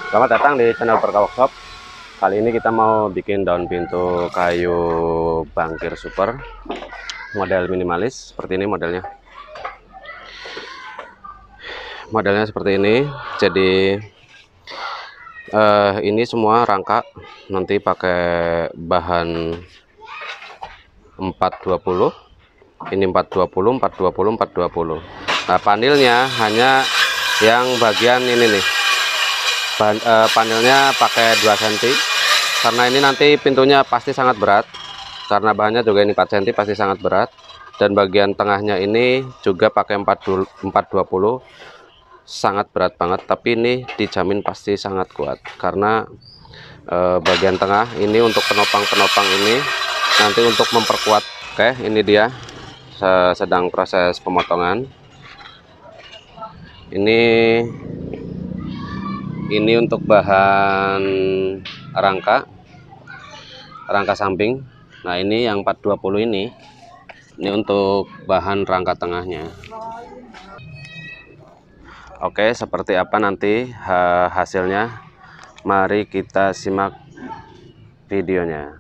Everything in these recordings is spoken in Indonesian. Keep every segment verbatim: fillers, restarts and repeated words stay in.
Selamat datang di channel Perka Workshop. Kali ini kita mau bikin daun pintu kayu bangkir super model minimalis. Seperti ini modelnya. Modelnya seperti ini. Jadi eh, ini semua rangka nanti pakai bahan empat dua puluh. Ini empat dua puluh, empat dua puluh, empat dua puluh. Nah, panelnya hanya yang bagian ini nih. Bahan, eh, panelnya pakai dua sentimeter karena ini nanti pintunya pasti sangat berat, karena bahannya juga ini empat sentimeter pasti sangat berat, dan bagian tengahnya ini juga pakai empat dua puluh, sangat berat banget, tapi ini dijamin pasti sangat kuat karena eh, bagian tengah ini untuk penopang-penopang ini nanti untuk memperkuat. Oke, ini dia sedang proses pemotongan. Ini Ini untuk bahan rangka rangka samping. Nah, ini yang empat dua puluh ini ini untuk bahan rangka tengahnya. Oke, seperti apa nanti hasilnya? Mari kita simak videonya.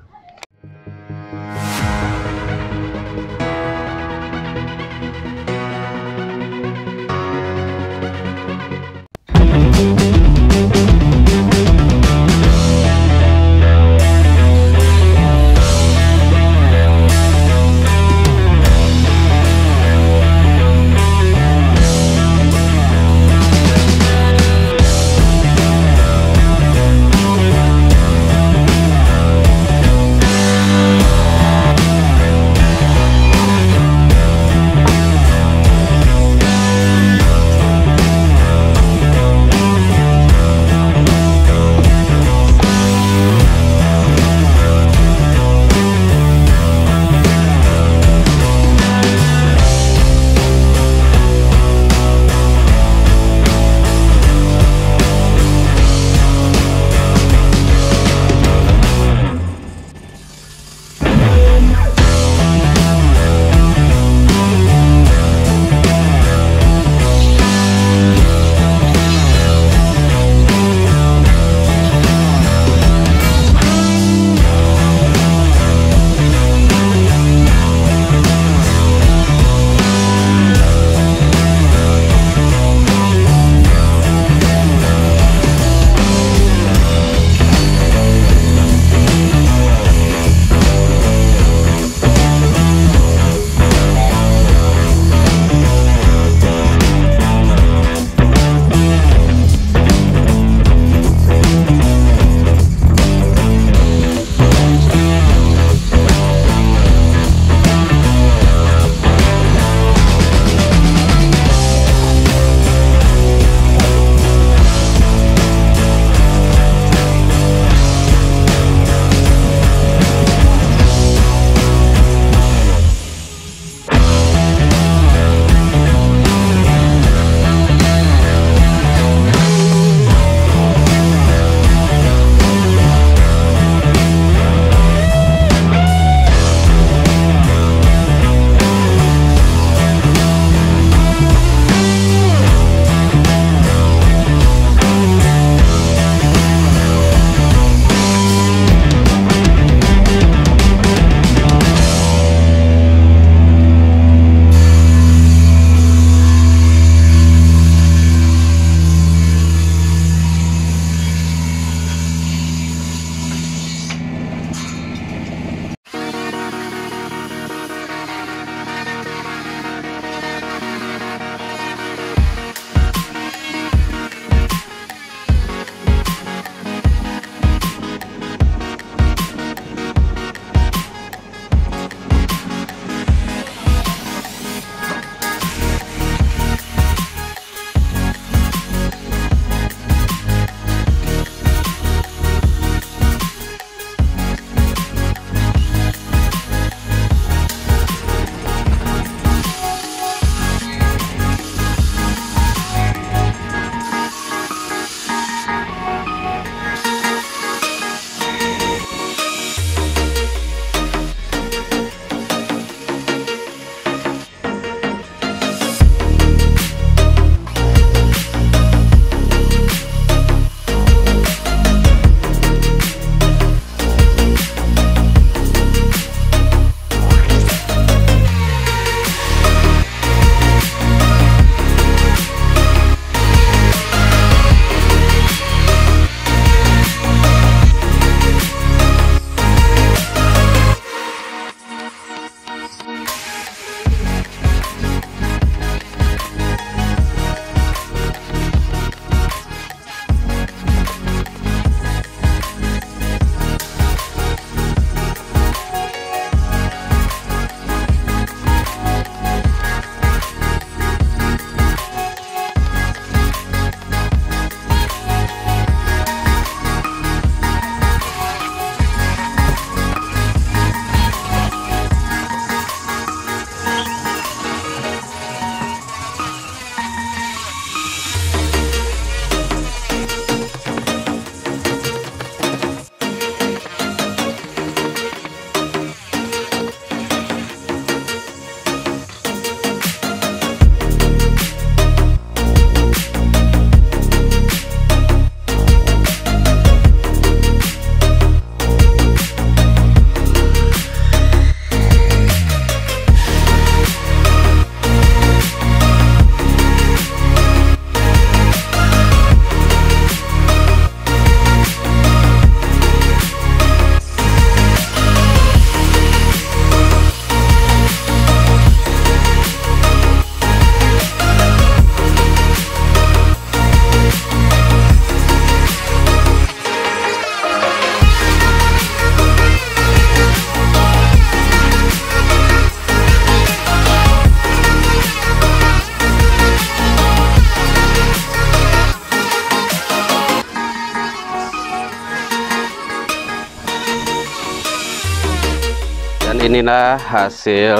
inilah hasil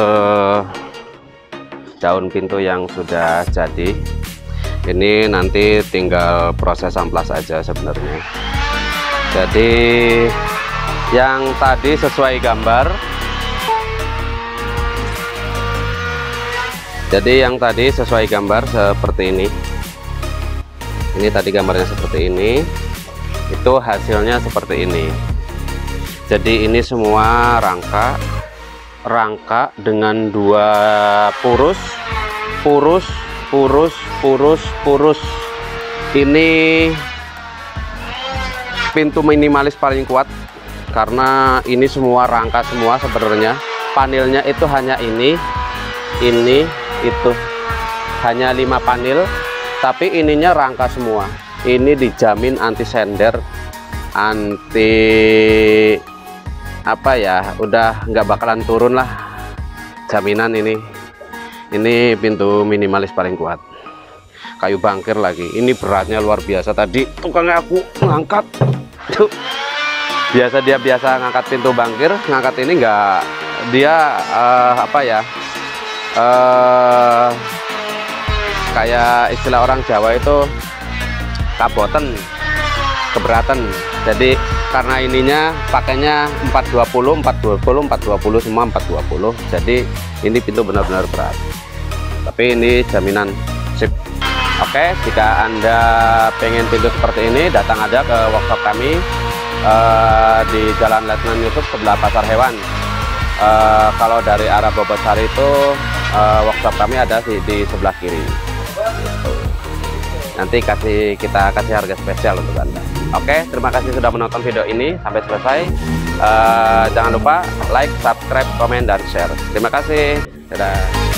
daun pintu yang sudah jadi. Ini nanti tinggal proses amplas aja sebenarnya. Jadi yang tadi sesuai gambar. Jadi yang tadi sesuai gambar seperti ini. Ini tadi gambarnya seperti ini. Itu hasilnya seperti ini. Jadi ini semua rangka rangka dengan dua purus purus purus purus purus. Ini pintu minimalis paling kuat karena ini semua rangka semua sebenarnya. Panelnya itu hanya ini ini itu hanya lima panel, tapi ininya rangka semua. Ini dijamin anti sender, anti apa ya, udah nggak bakalan turun lah, jaminan. Ini ini pintu minimalis paling kuat, kayu bangkir lagi. Ini beratnya luar biasa. Tadi tukangnya aku ngangkat tuh, biasa dia biasa ngangkat pintu bangkir, ngangkat ini enggak, dia uh, apa ya, uh, kayak istilah orang Jawa itu kaboten, keberatan. Jadi karena ininya pakainya empat dua puluh empat dua puluh empat dua puluh semua empat dua puluh, jadi ini pintu benar-benar berat, tapi ini jaminan sip. Oke, jika Anda pengen pintu seperti ini, datang aja ke workshop kami uh, di Jalan Letnan Yusuf sebelah Pasar Hewan. Uh, kalau dari arah Bobosari itu uh, workshop kami ada di, di sebelah kiri. Nanti kasih kita kasih harga spesial untuk Anda. Oke, terima kasih sudah menonton video ini sampai selesai. Uh, jangan lupa like, subscribe, komen, dan share. Terima kasih. Dadah.